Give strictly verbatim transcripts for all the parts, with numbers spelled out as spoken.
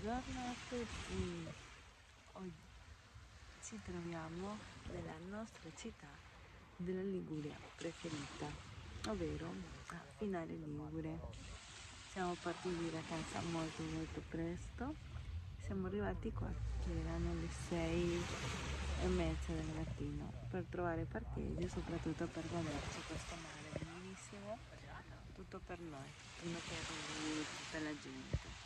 Buongiorno a tutti, oggi ci troviamo nella nostra città della Liguria preferita, ovvero a Finale Ligure. Siamo partiti da casa molto molto presto, siamo arrivati qua che erano le sei e mezza del mattino per trovare parcheggio, soprattutto per goderci questo mare bellissimo, tutto per noi, non per tutta la gente.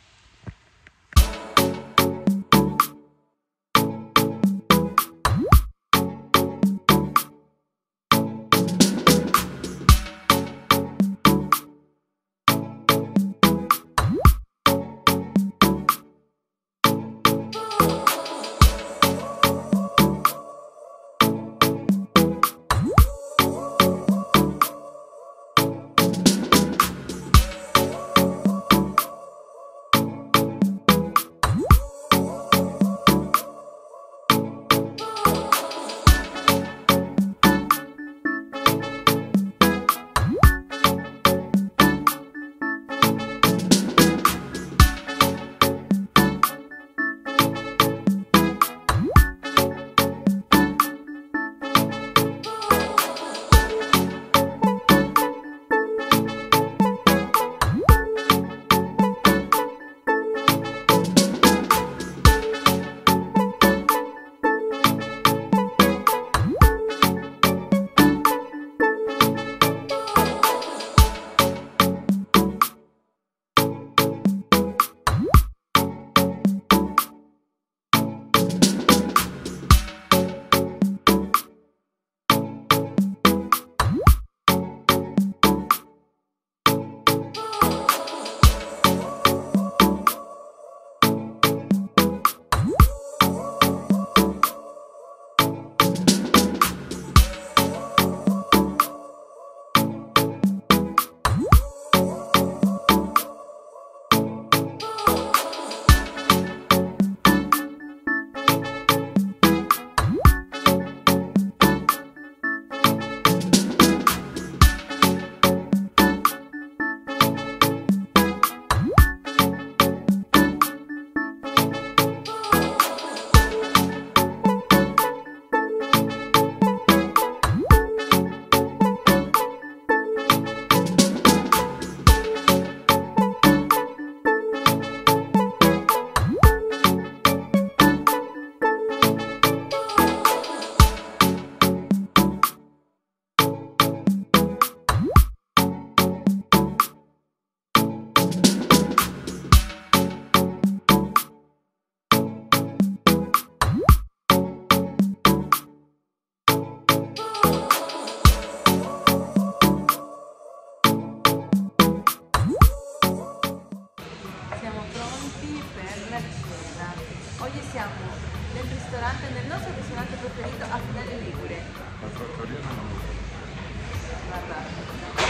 Oggi siamo nel ristorante, nel nostro ristorante preferito a Finale Ligure. La trattoria non lo so. Guarda.